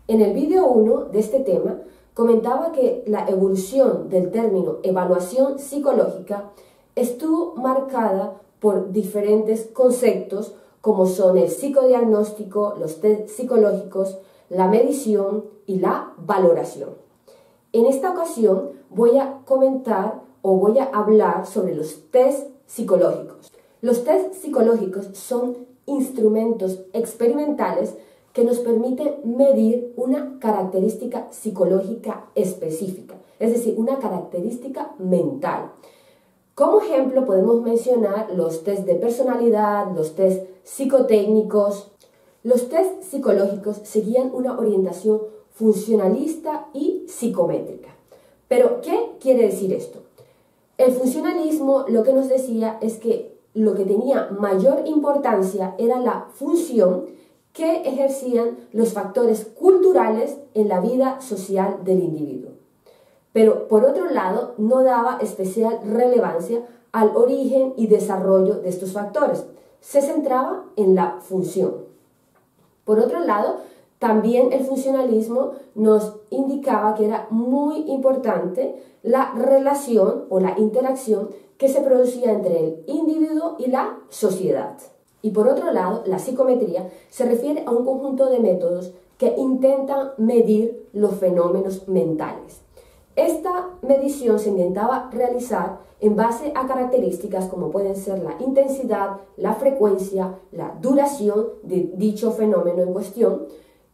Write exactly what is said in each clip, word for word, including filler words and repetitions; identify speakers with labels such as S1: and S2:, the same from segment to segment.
S1: En el vídeo uno de este tema comentaba que la evolución del término evaluación psicológica estuvo marcada por diferentes conceptos como son el psicodiagnóstico, los test psicológicos, la medición y la valoración. En esta ocasión voy a comentar o voy a hablar sobre los test psicológicos. Los test psicológicos son instrumentos experimentales que nos permiten medir una característica psicológica específica, es decir, una característica mental. Como ejemplo podemos mencionar los test de personalidad, los test psicotécnicos. Los test psicológicos seguían una orientación funcionalista y psicométrica. Pero, ¿qué quiere decir esto? El funcionalismo lo que nos decía es que lo que tenía mayor importancia era la función que ejercían los factores culturales en la vida social del individuo. Pero, por otro lado, no daba especial relevancia al origen y desarrollo de estos factores. Se centraba en la función. Por otro lado, también el funcionalismo nos indicaba que era muy importante la relación o la interacción que se producía entre el individuo y la sociedad. Y por otro lado, la psicometría se refiere a un conjunto de métodos que intentan medir los fenómenos mentales. Esta medición se intentaba realizar en base a características como pueden ser la intensidad, la frecuencia, la duración de dicho fenómeno en cuestión,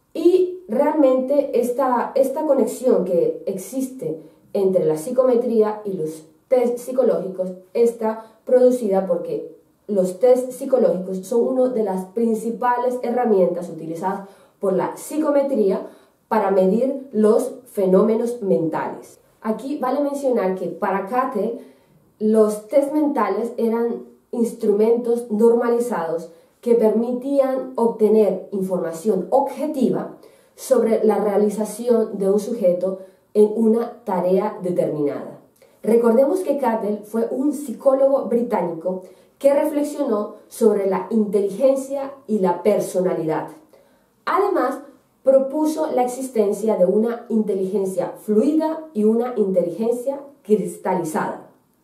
S1: y realmente esta, esta conexión que existe entre la psicometría y los test psicológicos está producida porque los test psicológicos son una de las principales herramientas utilizadas por la psicometría para medir los fenómenos mentales. Aquí vale mencionar que para Cattell los test mentales eran instrumentos normalizados que permitían obtener información objetiva sobre la realización de un sujeto en una tarea determinada. Recordemos que Cattell fue un psicólogo británico que reflexionó sobre la inteligencia y la personalidad. Además, propuso la existencia de una inteligencia fluida y una inteligencia cristalizada.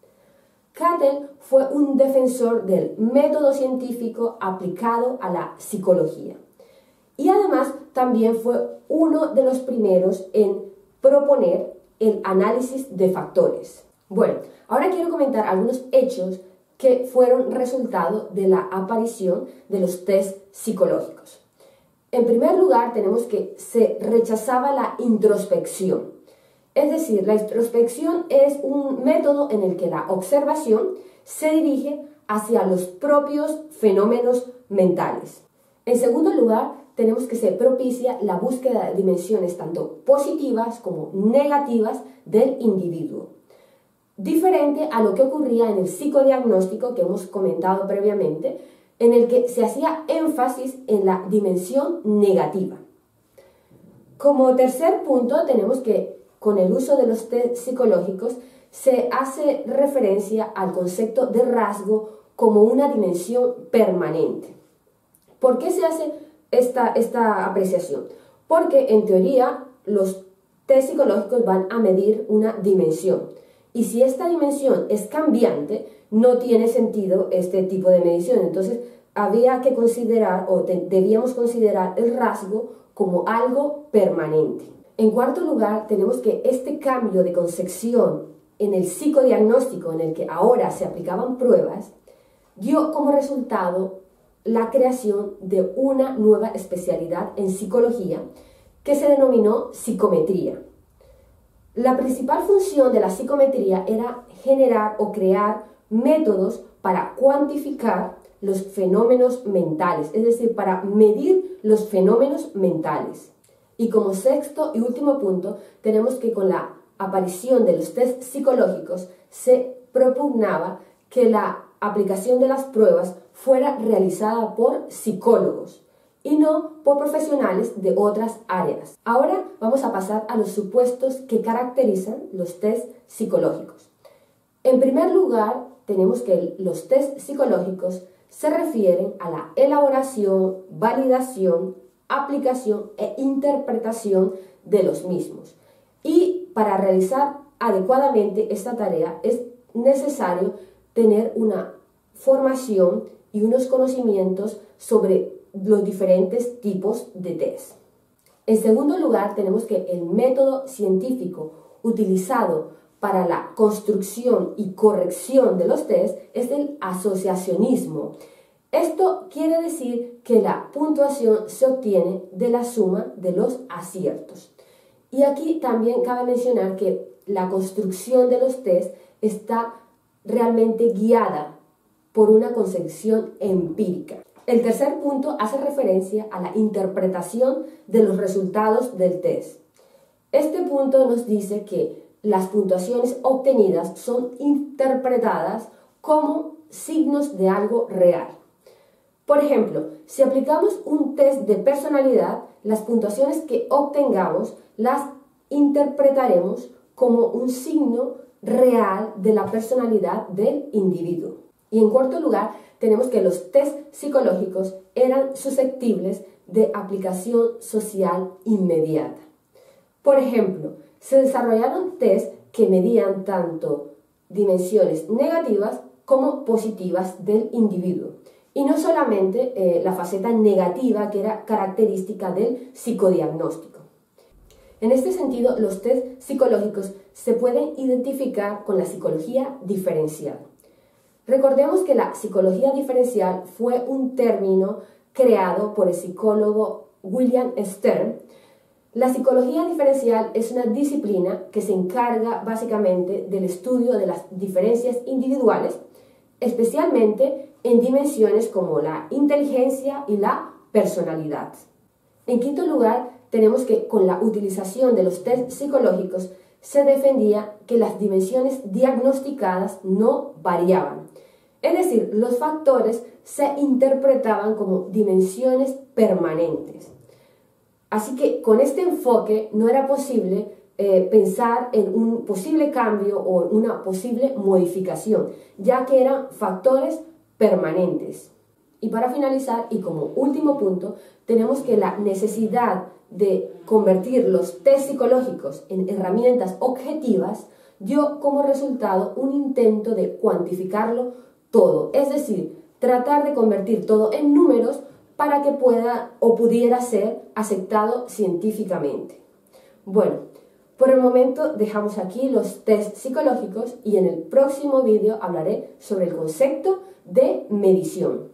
S1: Cattell fue un defensor del método científico aplicado a la psicología y además también fue uno de los primeros en proponer el análisis de factores. Bueno, ahora quiero comentar algunos hechos que fueron resultado de la aparición de los test psicológicos. En primer lugar, tenemos que se rechazaba la introspección. Es decir, la introspección es un método en el que la observación se dirige hacia los propios fenómenos mentales. En segundo lugar, tenemos que se propicia la búsqueda de dimensiones tanto positivas como negativas del individuo. Diferente a lo que ocurría en el psicodiagnóstico que hemos comentado previamente, en el que se hacía énfasis en la dimensión negativa. Como tercer punto, tenemos que con el uso de los test psicológicos se hace referencia al concepto de rasgo como una dimensión permanente. ¿Por qué se hace esta, esta apreciación? Porque en teoría los test psicológicos van a medir una dimensión. Y si esta dimensión es cambiante, no tiene sentido este tipo de medición. Entonces, había que considerar o te, debíamos considerar el rasgo como algo permanente. En cuarto lugar, tenemos que este cambio de concepción en el psicodiagnóstico, en el que ahora se aplicaban pruebas, dio como resultado la creación de una nueva especialidad en psicología que se denominó psicometría. La principal función de la psicometría era generar o crear métodos para cuantificar los fenómenos mentales, es decir, para medir los fenómenos mentales. Y como sexto y último punto, tenemos que con la aparición de los test psicológicos se propugnaba que la aplicación de las pruebas fuera realizada por psicólogos y no por profesionales de otras áreas. Ahora vamos a pasar a los supuestos que caracterizan los test psicológicos. En primer lugar, tenemos que los test psicológicos se refieren a la elaboración, validación aplicación e interpretación de los mismos. Y para realizar adecuadamente esta tarea es necesario tener una formación y unos conocimientos sobre los diferentes tipos de test. En segundo lugar, tenemos que el método científico utilizado para la construcción y corrección de los test es el asociacionismo. Esto quiere decir que la puntuación se obtiene de la suma de los aciertos. Y aquí también cabe mencionar que la construcción de los test está realmente guiada por una concepción empírica. El tercer punto hace referencia a la interpretación de los resultados del test. Este punto nos dice que las puntuaciones obtenidas son interpretadas como signos de algo real. Por ejemplo, si aplicamos un test de personalidad, las puntuaciones que obtengamos las interpretaremos como un signo real de la personalidad del individuo. Y en cuarto lugar, tenemos que los test psicológicos eran susceptibles de aplicación social inmediata. Por ejemplo, se desarrollaron test que medían tanto dimensiones negativas como positivas del individuo. Y no solamente eh, la faceta negativa que era característica del psicodiagnóstico. En este sentido, los test psicológicos se pueden identificar con la psicología diferencial. Recordemos que la psicología diferencial fue un término creado por el psicólogo William Stern. La psicología diferencial es una disciplina que se encarga básicamente del estudio de las diferencias individuales, especialmente en dimensiones como la inteligencia y la personalidad. En quinto lugar, tenemos que con la utilización de los test psicológicos se defendía que las dimensiones diagnosticadas no variaban. Es decir, los factores se interpretaban como dimensiones permanentes. Así que con este enfoque no era posible eh, pensar en un posible cambio o una posible modificación, ya que eran factores permanentes. Y para finalizar, y como último punto, tenemos que la necesidad de convertir los test psicológicos en herramientas objetivas dio como resultado un intento de cuantificarlo todo, es decir, tratar de convertir todo en números para que pueda o pudiera ser aceptado científicamente. Bueno, por el momento dejamos aquí los test psicológicos y en el próximo vídeo hablaré sobre el concepto de medición.